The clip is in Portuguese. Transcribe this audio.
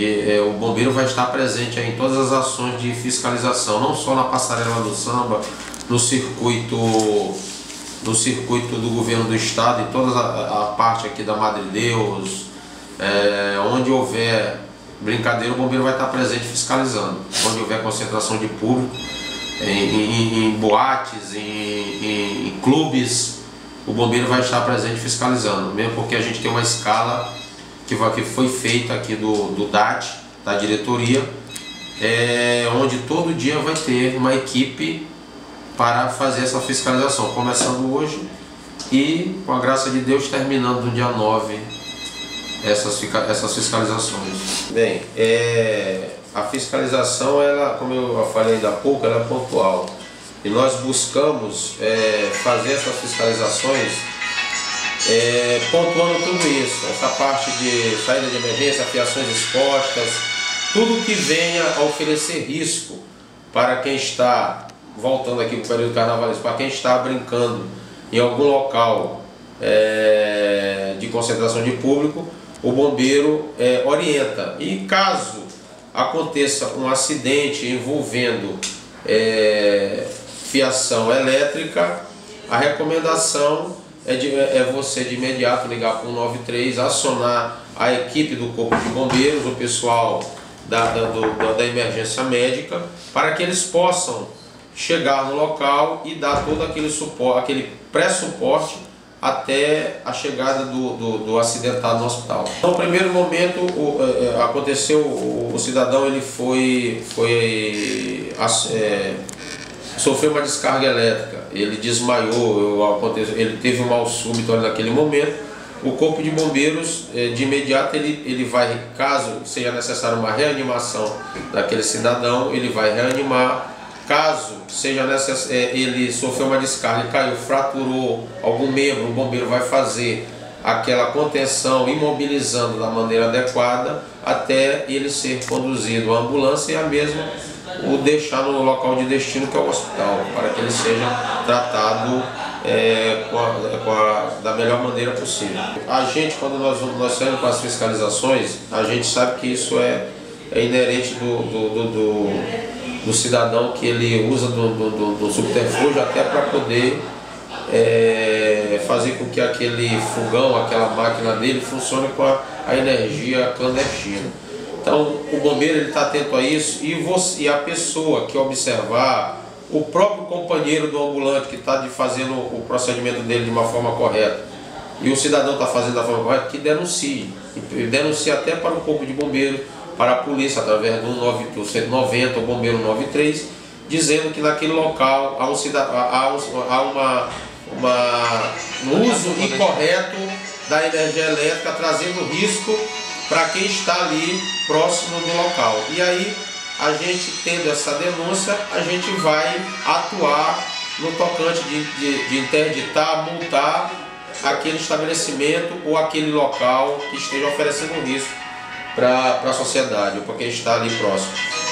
o bombeiro vai estar presente aí em todas as ações de fiscalização, não só na passarela do samba, no circuito do governo do estado, em toda a parte aqui da Madre Deus, onde houver brincadeira, o bombeiro vai estar presente fiscalizando. Onde houver concentração de público, em boates, em clubes, o bombeiro vai estar presente fiscalizando, mesmo porque a gente tem uma escala que foi feita aqui do DAT, da diretoria, onde todo dia vai ter uma equipe para fazer essa fiscalização, começando hoje e, com a graça de Deus, terminando no dia 9 essas fiscalizações. Bem, a fiscalização, ela, como eu falei ainda há pouco, ela é pontual. E nós buscamos fazer essas fiscalizações pontuando tudo isso, essa parte de saída de emergência, fiações expostas, tudo que venha a oferecer risco para quem está, voltando aqui para o período carnavalesco, para quem está brincando em algum local de concentração de público, o bombeiro orienta. E caso aconteça um acidente envolvendo fiação elétrica, a recomendação é você de imediato ligar para o 193, acionar a equipe do Corpo de Bombeiros, o pessoal da emergência médica, para que eles possam chegar no local e dar todo aquele suporte, aquele pré-suporte até a chegada do acidentado no hospital. Então, no primeiro momento, aconteceu, o cidadão ele sofreu uma descarga elétrica, ele desmaiou, ele teve um mal súbito ali naquele momento. O Corpo de Bombeiros, de imediato, ele vai, caso seja necessário uma reanimação daquele cidadão, ele vai reanimar. Caso seja necessário, ele sofreu uma descarga, caiu, fraturou algum membro, o bombeiro vai fazer aquela contenção, imobilizando da maneira adequada, até ele ser conduzido à ambulância e a mesma o deixar no local de destino, que é o hospital, para que ele seja tratado da melhor maneira possível. A gente, quando nós saímos com as fiscalizações, a gente sabe que isso é inerente do cidadão, que ele usa do subterfúgio até para poder fazer com que aquele fogão, aquela máquina dele funcione com a energia clandestina. Então o bombeiro está atento a isso, e a pessoa que observar, o próprio companheiro do ambulante que está fazendo o procedimento dele de uma forma correta, e o cidadão está fazendo da forma correta, que denuncie até para o Corpo de Bombeiros, para a polícia, através do 190, o bombeiro 93, dizendo que naquele local há um uso incorreto da energia elétrica, trazendo risco para quem está ali próximo do local. E aí, a gente tendo essa denúncia, a gente vai atuar no tocante de interditar, multar aquele estabelecimento ou aquele local que esteja oferecendo risco para a sociedade ou para quem está ali próximo.